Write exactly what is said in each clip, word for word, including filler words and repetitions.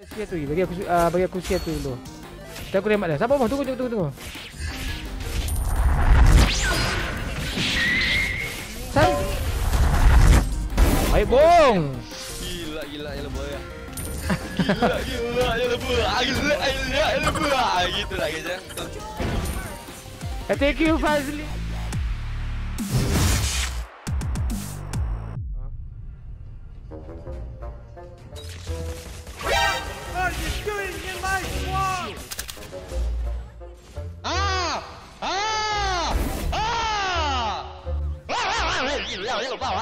Sia tu, bagi aku uh, bagi aku sia tu dulu. Kita aku rembat dah. Sabar bang, tunggu tunggu tunggu. tunggu. Sam. Baik bong. Gila gila ya lebih ya. Gila gila ya lebih. Gila gila ya lebih. Gitu lah guys ya. Thank you Fazli. What are you doing in my swamp? Ah! Ah! Ah! Gila ya lebih.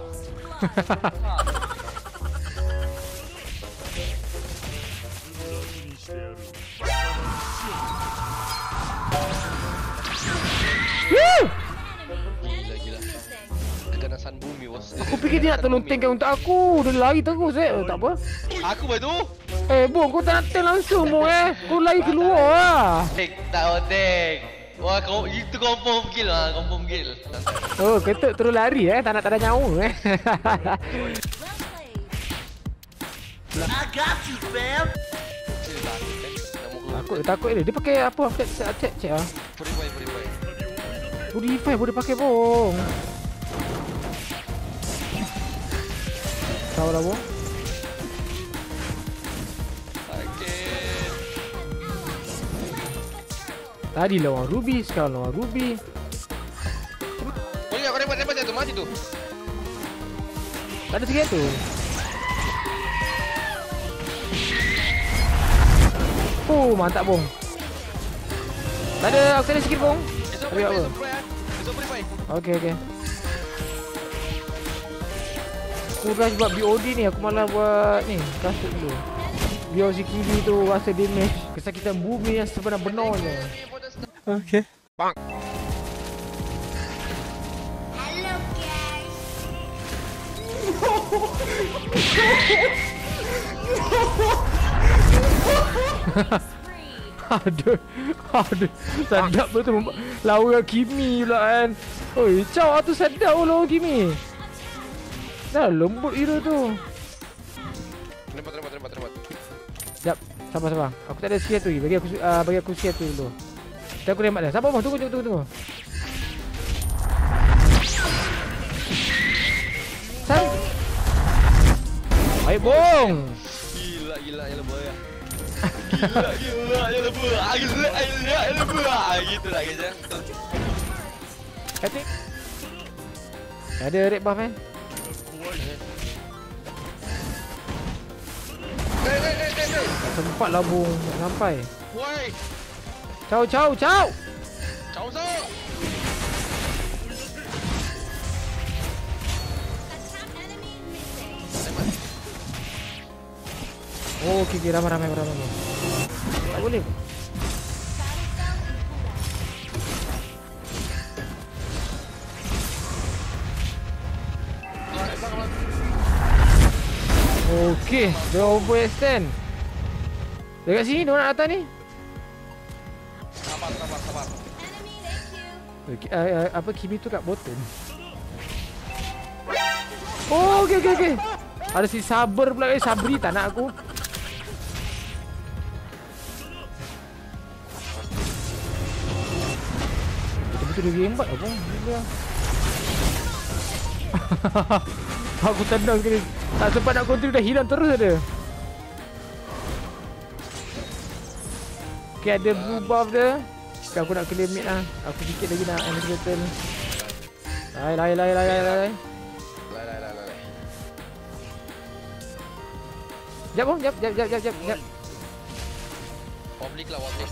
Gila gila. Keganasan bumi bos. Aku fikir dia nak tolong tank untuk aku. Dia lari terus eh. Oh, tak apa. Aku betul. Eh bong, kau tak nak tank langsung bong eh. Kau lari keluar lah. Tank tak mau tank. Wah kau itu confirm kill lah, confirm kill. Oh, ketuk terus lari eh. Tak nak tak ada nyawa eh. I got you, fam. Takut takut dia. Dia pakai apa? Cek cek cek cek ah. Purify purify. Purify boleh pakai bong. Tahu dah bong. Sakit. Tadi lawan Ruby, sekarang lawan Ruby. Oh iya, kau dapat dapat jatuh mati tu. Tak ada sikit tu. Oh, mantap bong. Tak ada, aku ada sikit bong. Tapi apa? Okey okey. Aku rush buat B O D ni, aku malah buat ni, kasut dulu. Biar si kiri tu rasa damage kesakitan bumi yang sebenar-benarnya. Okey. Bang. Hello guys. Aduh, aduh, sedap betul lawan Kimi pula kan. Oi, Chou tu sedap lawan Kimi. Dah lembut hero tu. Terima terima terima terima. Sekejap, sabar sabar. Aku tak ada skill tu lagi. Bagi aku uh, bagi aku skill tu dulu. Kita aku rembat dah. Sabar bang, tunggu tunggu tunggu. tunggu. Sam. Baik bong. Gila gila ya lebih ya. Gila gila ya lebih. Gila gila ya lebih. Gitu lah guys ya. Kati. Ada red buff eh? Hei hei hei hei. Tak sempat lah bung, tak sampai. Woi. Chou Chou Chou. Chou so. Oh, okey okey, ramai ramai ramai. Tak boleh. Okey, dia overextend. Dekat sini dia nak datang ni. Sabar sabar sabar. Okay, uh, uh, apa Kimi tu kat bottom. Oh, okey okey okey. Ada si Sabar pula eh, Sabri tak nak aku. Betul-betul dia gembat apa? Dia. Aku tendang sekali. Tak sempat nak kontrol dah hilang terus ada. Okay, ada blue buff dia. Sekarang aku nak clear mid lah. Aku sikit lagi nak end battle. Lai lai lai lai lai lai. Lai lai lai lai. Jap bang, jap jap jap jap jap. jap. Public lah public.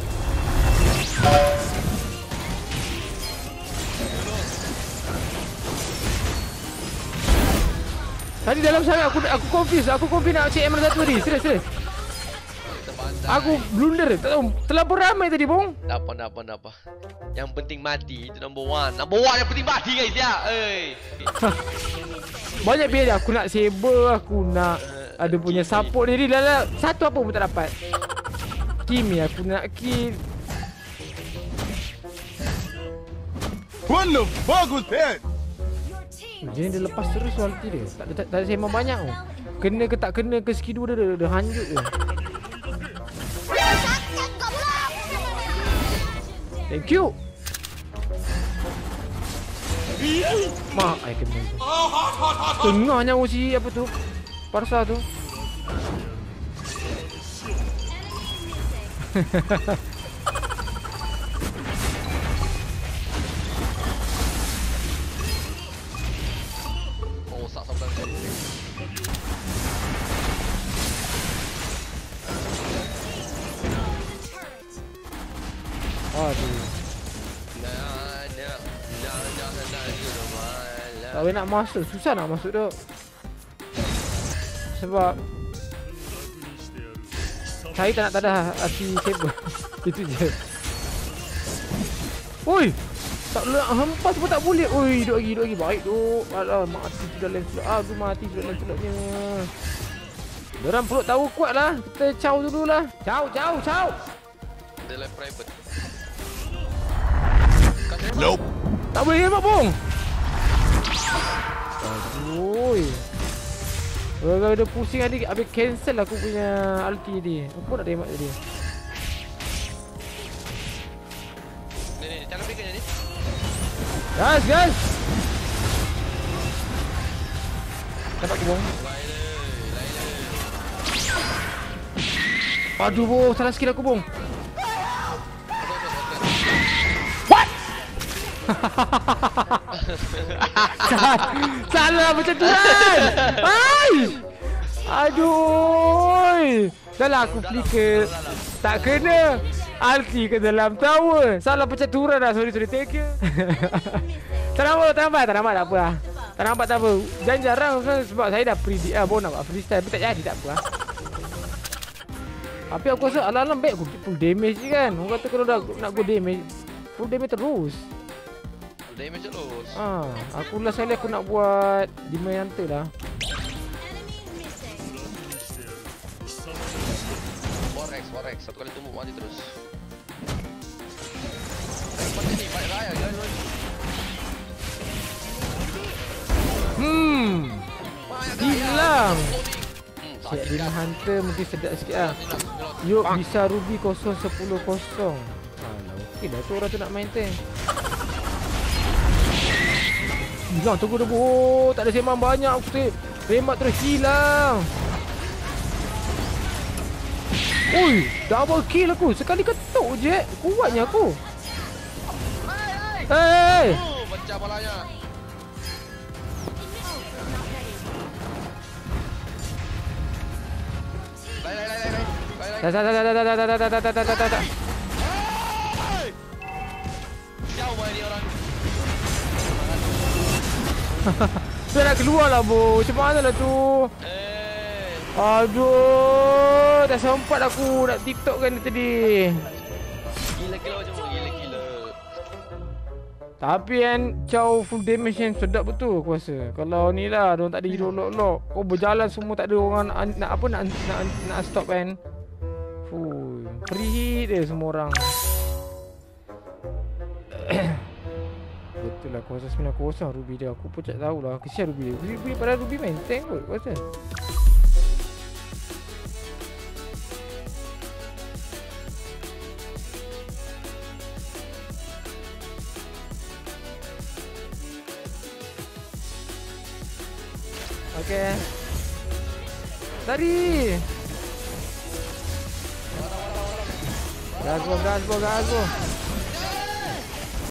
Tadi dalam sana aku aku confuse, aku confuse nak cek M satu tadi. Serius serius. Aku blunder, tak tahu terlalu ramai tadi bong. Tak apa tak apa tak apa. Yang penting mati itu number one. Number one yang penting mati guys ya. Eh. Banyak biar aku nak saber, aku nak ada punya support ni dah satu apa pun tak dapat. Kimi aku nak kill. What the fuck was that? Jadi dia lepas terus ulti dia. Tak ada tak ada sembang banyak tu. Kena ke tak kena ke skill dia dah, dah hanjut je. Thank you. Mak, item ni. Tengah nyawa si apa tu? Parsa tu. Oh, sak sampai tadi. Aduh. Tak boleh nak masuk, susah nak masuk tu. Sebab saya tak nak tadah api saber. Itu je. Oi! Tak boleh nak hempas pun tak boleh. Oi, duduk lagi, duduk lagi. Baik tu. Alah, mati sudah lain sulap. Ah, aku mati sudah lain sulapnya. Diorang perut tahu kuat lah. Kita Chou dulu lah. Chou, Chou, Chou. Dia live private. Nope. Tak boleh tembak pun. Aduh. Kalau dia pusing tadi, habis cancel aku punya ulti dia. Aku nak tembak dia. Ni ni, cara fikirnya ni. Gas, gas. Dapat kubung. Aduh, boh, salah skill aku, bong. Salah macam tu kan. Hai. Aduh. Dah lah aku flicker. Tak kena. Ulti ke dalam tower. Salah percaturan dah. Sorry, sorry. Thank you. Tak nampak, tak nampak. Tak nampak, tak apa lah. Tak nampak, tak apa. Jangan jarang sebab saya dah predict lah. Baru nak buat freestyle. Tapi tak jadi, tak apa lah. Tapi aku rasa alam-alam baik aku full damage je kan. Orang kata kalau dah nak go damage, full damage terus. Damage terus. Ah, aku last kali aku nak buat Demon Hunter lah. four x, four x. Satu kali tumbuk mati terus. Lepas ni fight raya guys. Hmm. Hilang. Cik Demon Hunter mungkin sedap sikit lah. Yuk bisa Ruby kosong sepuluh kosong. Alah okey dah tu orang tu nak main tank. Hilang tunggu dah boh. Tak ada sembang banyak aku tu. Remat terus hilang. Ui, double kill aku. Sekali ketuk je. Kuatnya aku. Hei. Oh, pecah palanya. Lai lai lai lai lai. Tak tak tak tak tak tak tak tak tak tak tak tak. Jauh mai dia orang. Dia nak keluar lah bo. Macam mana lah tu? Eh. Aduh, dah sempat aku nak TikTok kan tadi. Gila-gila macam mana? Gila-gila. Tapi kan Chou full damage yang sedap betul aku rasa. Kalau ni lah diorang tak ada hero lock-lock. Oh berjalan semua tak ada orang nak, nak apa nak nak nak stop kan. Full free hit dia semua orang. Betul lah aku rasa sembilan kosong Ruby dia. Aku pun tak tahulah. Kesian Ruby dia. Ruby padahal Ruby main tank kot aku rasa. Okay. Lari. Gas go, gas go, gas go.